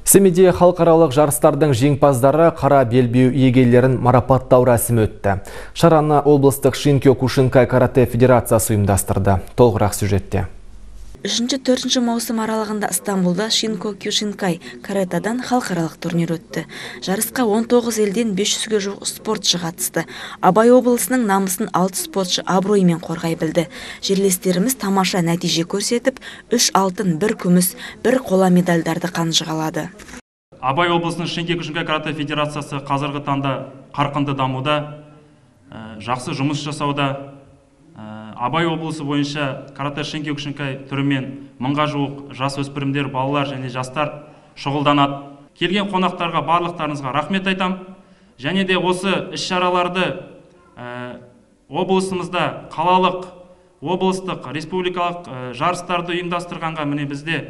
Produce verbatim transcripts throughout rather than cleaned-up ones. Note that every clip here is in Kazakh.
Семейде халықаралық жарыстардың жеңімпаздары қара белбеу иегерлерін марапаттау рәсімі өтті. Шараны облыстық Шинкёкушинкай карате федерациясы ұйымдастырды. Толығырақ сюжетте. үшінші-төртінші маусым аралығында Стамбулда Шинкёкушинкай каратедан халықаралық турнир өтті. Жарысқа он тоғыз елден бес жүзге жуық спортшы қатысты. Абай облысының намысын алты спортшы абыроймен қорғай білді. Жерлестеріміз тамаша нәтиже көрсетіп, үш алтын, бір күміс, бір қола медальдарды қанжығалады. Абай облысының Шинкёкушинкай карате федерациясы қазіргі таңда қарқынды дамуда, жақсы жұмыс жасауда. Абай облысы бойынша карате Шинкёкушинкай түрімен мыңға жуық жас өспірімдер, балалар және жастар шұғылданады. Келген қонақтарға барлықтарыңызға рахмет айтам. Және де осы іс-шараларды облысымызда қалалық, облыстық, республикалық жарыстарды ұйымдастырғанға міне бізде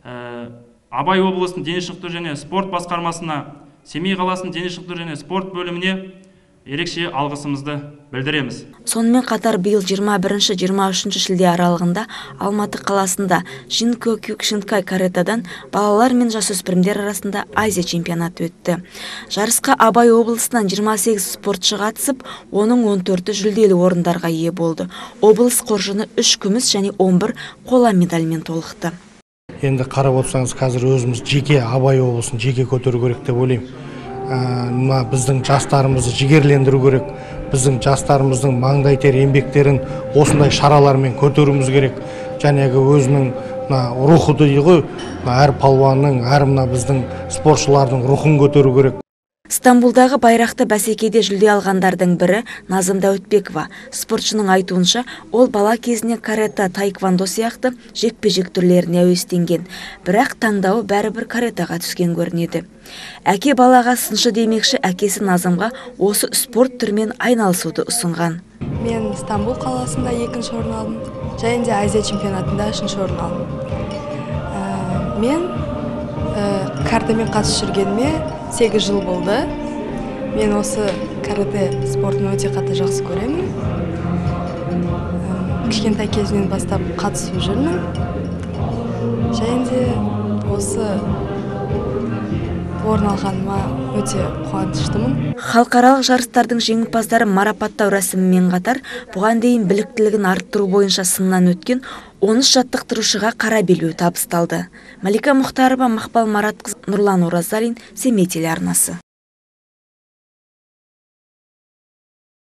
Абай облысының дене шынықтыру және спорт басқармасына, Семей қаласының дене шынықтыру және спорт бөліміне ерекше алғысымызды білдіреміз. Сонымен қатар биыл жиырма бірінші — жиырма үшінші шілде аралығында Алматы қаласында Шинкёкушинкай каратедан балалар мен жасөспірімдер арасында Азия чемпионаты өтті. Жарысқа Абай облысынан жиырма сегіз спортшы қатысып, оның он төрті жүлделі орындарға ие болды. Облыс қоржыны үш күміс және он бір қола медальмен толықты. Енді қарап отырсаңыз, қазір өзіміз жеке Абай облысын жеке көтеру керек деп ойлаймын. Біздің жастарымызды жігерлендіру керек, біздің жастарымыздың маңдай тер еңбектерін осындай шаралармен көтеруіміз керек. Жәнегі өзінің рухы дейді, әр палуанның, әр біздің спортшылардың рухын көтеру керек. Стамбулдағы байрақты бәсекеде жүлде алғандардың бірі Назым Дәуітбекова. Спортшының айтуынша, ол бала кезіне карате, таеквондо сияқты жекпе-жек түрлеріне әуестенген. Бірақ таңдауы бәрібір каратеға түскен көрінеді. Әке балаға сыншы демекші, әкесі Назымға осы спорт түрмен айналысуды ұсынған. Мен Стамбул қаласында екінші орын алдым, және де Азия чемпионатында үшінші орын алдым. Мен каратемен қатысып жүргеніме сегіз жыл болды. Мен осы карате спортын өте қатты жақсы көремін. Кішкентай кезімнен бастап қатысып жүрмін. Және де осы орын алғаныма өте қуаныштымын. Халықаралық жарыстардың жеңімпаздары марапаттау рәсімімен қатар, бұған дейін біліктілігін арттыру бойынша сыннан өткен он үш жаттықтырушыға қара белбеу табысталды. Малика Мұхтарова, Мақпал Маратқызы, Нұрлан Оразалин, Семей телеарнасы.